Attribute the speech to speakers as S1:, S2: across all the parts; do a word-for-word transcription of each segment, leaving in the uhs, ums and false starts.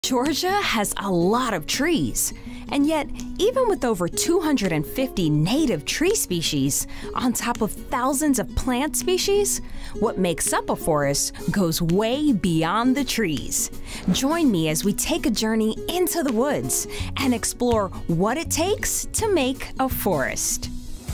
S1: Georgia has a lot of trees, and yet even with over two hundred fifty native tree species on top of thousands of plant species, what makes up a forest goes way beyond the trees. Join me as we take a journey into the woods and explore what it takes to make a forest.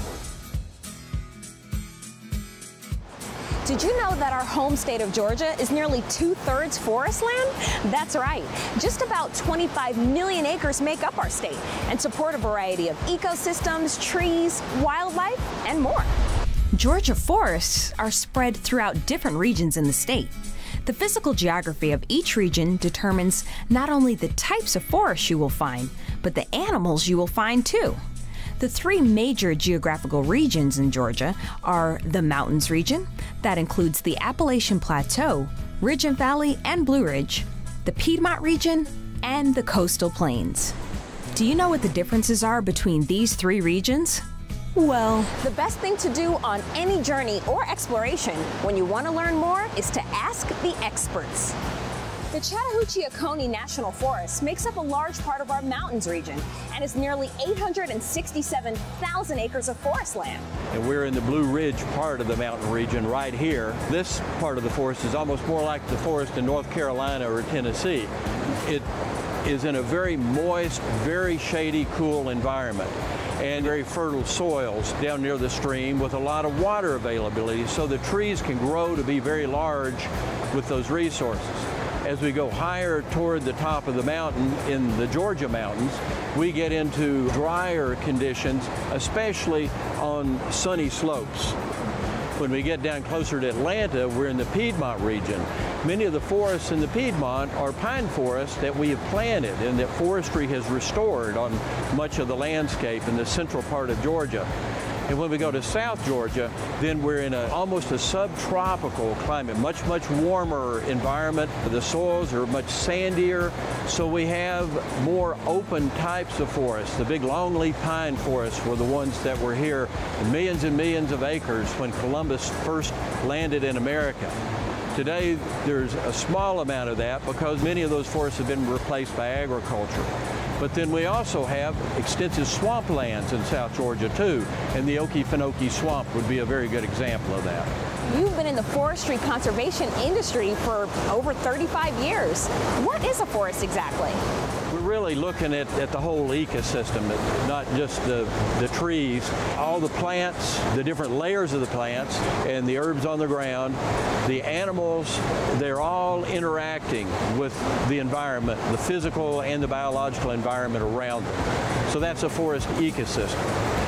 S1: Did you know that our home state of Georgia is nearly two-thirds forest land? That's right. Just about twenty-five million acres make up our state and support a variety of ecosystems, trees, wildlife, and more. Georgia forests are spread throughout different regions in the state. The physical geography of each region determines not only the types of forests you will find, but the animals you will find too. The three major geographical regions in Georgia are the Mountains region, that includes the Appalachian Plateau, Ridge and Valley, and Blue Ridge, the Piedmont region, and the Coastal Plains. Do you know what the differences are between these three regions? Well, the best thing to do on any journey or exploration when you want to learn more is to ask the experts. The Chattahoochee-Oconee National Forest makes up a large part of our mountains region and is nearly eight hundred sixty-seven thousand acres of forest land.
S2: And we're in the Blue Ridge part of the mountain region right here. This part of the forest is almost more like the forest in North Carolina or Tennessee. It is in a very moist, very shady, cool environment and very fertile soils down near the stream with a lot of water availability, so the trees can grow to be very large with those resources. As we go higher toward the top of the mountain in the Georgia mountains, we get into drier conditions, especially on sunny slopes. When we get down closer to Atlanta, we're in the Piedmont region. Many of the forests in the Piedmont are pine forests that we have planted and that forestry has restored on much of the landscape in the central part of Georgia. And when we go to South Georgia, then we're in a, almost a subtropical climate, much, much warmer environment. The soils are much sandier, so we have more open types of forests. The big longleaf pine forests were the ones that were here, millions and millions of acres when Columbus first landed in America. Today, there's a small amount of that because many of those forests have been replaced by agriculture. But then we also have extensive swamplands in South Georgia too, and the Okefenokee Swamp would be a very good example of that.
S1: You've been in the forestry conservation industry for over thirty-five years. What is a forest exactly?
S2: We're really looking at, at the whole ecosystem, not just the, the trees, all the plants, the different layers of the plants, and the herbs on the ground, the animals, they're all interacting with the environment, the physical and the biological environment around them. So that's a forest ecosystem.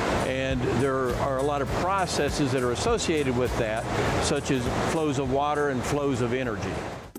S2: And there are a lot of processes that are associated with that, such as flows of water and flows of energy.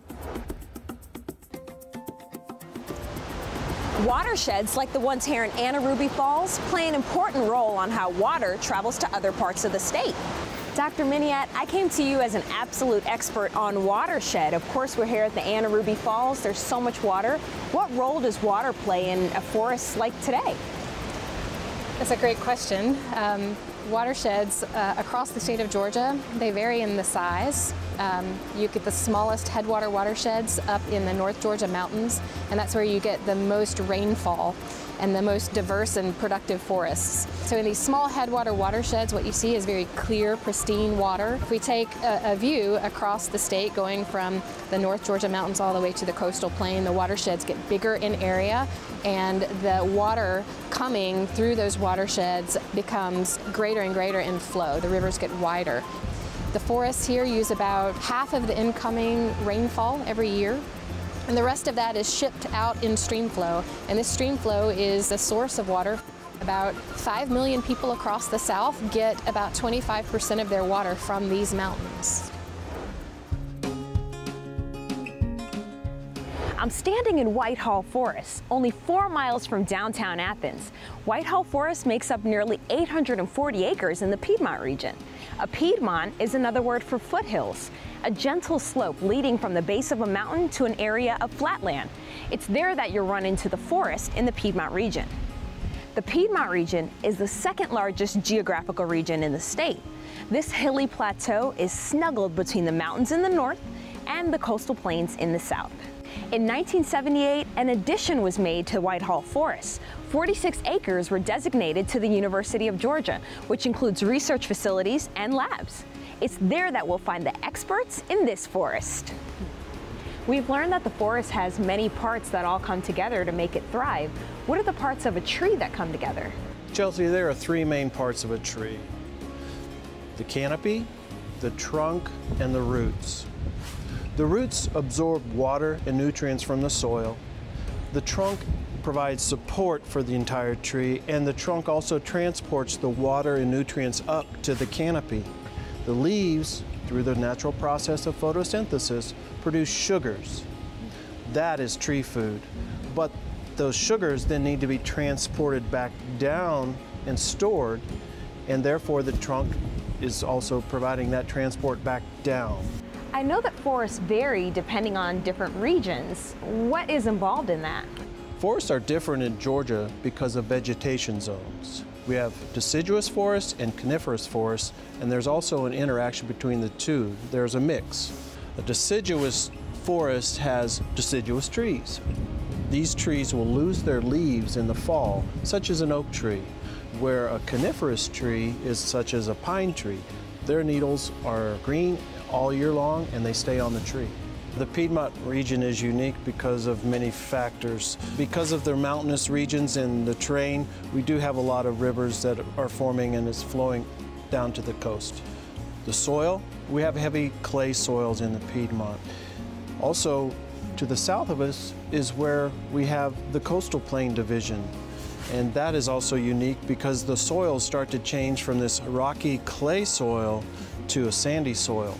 S2: Watersheds like the ones here in Anna Ruby Falls play an important role on how water travels to other parts of the state. Doctor Miniat, I came to you as an absolute expert on watershed. Of course, we're here at the Anna Ruby Falls. There's so much water. What role does water play in a forest like today?
S3: That's a great question. Um, watersheds uh, across the state of Georgia, they vary in the size. Um, you get the smallest headwater watersheds up in the North Georgia mountains, and that's where you get the most rainfall and the most diverse and productive forests. So in these small headwater watersheds, what you see is very clear, pristine water. If we take a, a view across the state going from the North Georgia mountains all the way to the coastal plain, the watersheds get bigger in area, and the water coming through those watersheds becomes greater and greater in flow. The rivers get wider. The forests here use about half of the incoming rainfall every year, and the rest of that is shipped out in stream flow. And this stream flow is the source of water. About five million people across the South get about twenty-five percent of their water from these mountains.
S1: I'm standing in Whitehall Forest, only four miles from downtown Athens. Whitehall Forest makes up nearly eight hundred forty acres in the Piedmont region. A Piedmont is another word for foothills, a gentle slope leading from the base of a mountain to an area of flatland. It's there that you run into the forest in the Piedmont region. The Piedmont region is the second largest geographical region in the state. This hilly plateau is snuggled between the mountains in the north and the coastal plains in the south. In nineteen seventy-eight, an addition was made to Whitehall Forest. forty-six acres were designated to the University of Georgia, which includes research facilities and labs. It's there that we'll find the experts in this forest. We've learned that the forest has many parts that all come together to make it thrive. What are the parts of a tree that come together?
S4: Chelsea, there are three main parts of a tree: the canopy, the trunk, and the roots. The roots absorb water and nutrients from the soil. The trunk provides support for the entire tree, and the trunk also transports the water and nutrients up to the canopy. The leaves, through the natural process of photosynthesis, produce sugars. That is tree food. But those sugars then need to be transported back down and stored, and therefore the trunk is also providing that transport back down.
S1: I know that forests vary depending on different regions. What is involved in that?
S4: Forests are different in Georgia because of vegetation zones. We have deciduous forests and coniferous forests, and there's also an interaction between the two. There's a mix. A deciduous forest has deciduous trees. These trees will lose their leaves in the fall, such as an oak tree, where a coniferous tree is such as a pine tree. Their needles are green all year long, and they stay on the tree. The Piedmont region is unique because of many factors. Because of their mountainous regions and the terrain, we do have a lot of rivers that are forming and is flowing down to the coast. The soil, we have heavy clay soils in the Piedmont. Also, to the south of us is where we have the coastal plain division. And that is also unique because the soils start to change from this rocky clay soil to a sandy soil.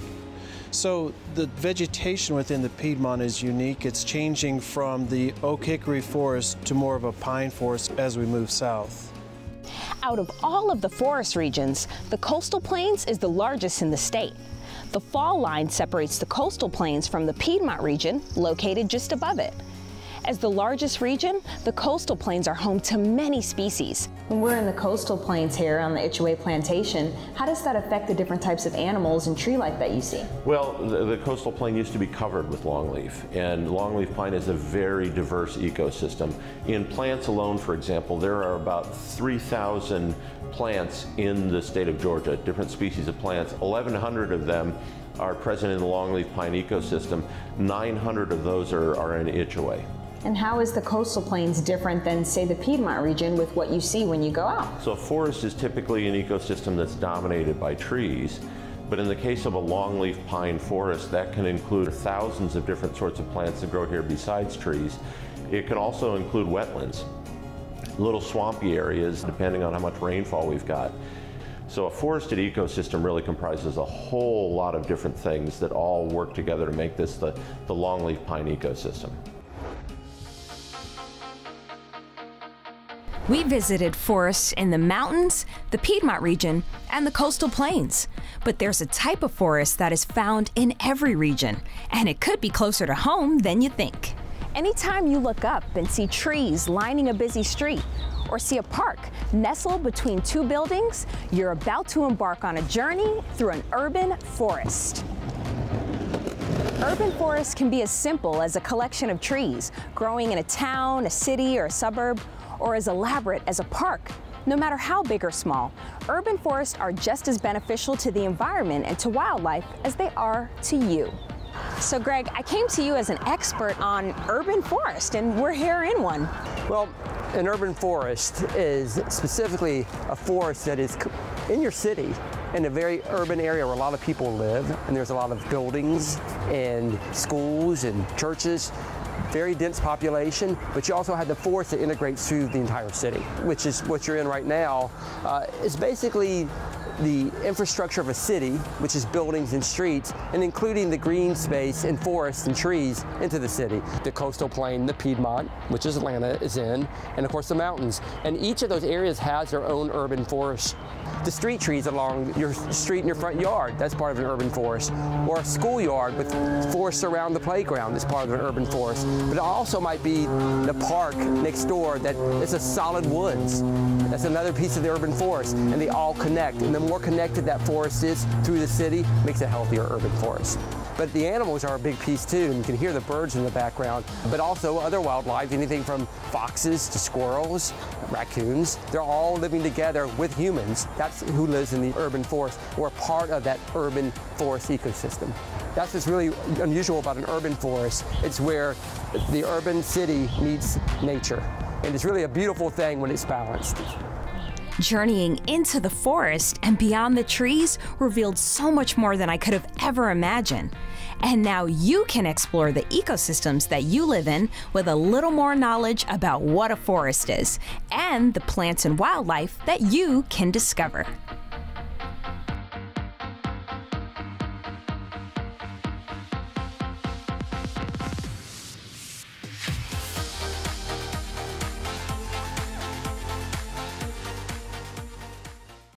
S4: So the vegetation within the Piedmont is unique. It's changing from the oak hickory forest to more of a pine forest as we move south.
S1: Out of all of the forest regions, the coastal plains is the largest in the state. The fall line separates the coastal plains from the Piedmont region, located just above it. As the largest region, the coastal plains are home to many species. When we're in the coastal plains here on the Itchaway Plantation, how does that affect the different types of animals and tree life that you see?
S5: Well, the, the coastal plain used to be covered with longleaf, and longleaf pine is a very diverse ecosystem. In plants alone, for example, there are about three thousand plants in the state of Georgia, different species of plants. eleven hundred of them are present in the longleaf pine ecosystem. nine hundred of those are, are in Itchaway.
S1: And how is the coastal plains different than, say, the Piedmont region with what you see when you go out?
S5: So a forest is typically an ecosystem that's dominated by trees, but in the case of a longleaf pine forest, that can include thousands of different sorts of plants that grow here besides trees. It can also include wetlands, little swampy areas, depending on how much rainfall we've got. So a forested ecosystem really comprises a whole lot of different things that all work together to make this the, the longleaf pine ecosystem.
S1: We visited forests in the mountains, the Piedmont region, and the coastal plains. But there's a type of forest that is found in every region, and it could be closer to home than you think. Anytime you look up and see trees lining a busy street, or see a park nestled between two buildings, you're about to embark on a journey through an urban forest. Urban forests can be as simple as a collection of trees growing in a town, a city, or a suburb, or as elaborate as a park. No matter how big or small, urban forests are just as beneficial to the environment and to wildlife as they are to you. So Greg, I came to you as an expert on urban forest, and we're here in one.
S6: Well, an urban forest is specifically a forest that is in your city, in a very urban area where a lot of people live, and there's a lot of buildings and schools and churches. Very dense population, but you also have the forest that integrates through the entire city, which is what you're in right now. Uh, it's basically the infrastructure of a city, which is buildings and streets, and including the green space and forests and trees into the city. The coastal plain, the Piedmont, which is Atlanta is in, and of course the mountains. And each of those areas has their own urban forest. The street trees along your street in your front yard, that's part of an urban forest. Or a schoolyard with forests around the playground, that's part of an urban forest. But it also might be the park next door that is a solid woods. That's another piece of the urban forest, and they all connect. And the more connected that forest is through the city, makes a healthier urban forest. But the animals are a big piece too, and you can hear the birds in the background, but also other wildlife, anything from foxes to squirrels, raccoons. They're all living together with humans. That's who lives in the urban forest. We're part of that urban forest ecosystem. That's what's really unusual about an urban forest. It's where the urban city meets nature. And it's really a beautiful thing when it's balanced.
S1: Journeying into the forest and beyond the trees revealed so much more than I could have ever imagined. And now you can explore the ecosystems that you live in with a little more knowledge about what a forest is and the plants and wildlife that you can discover.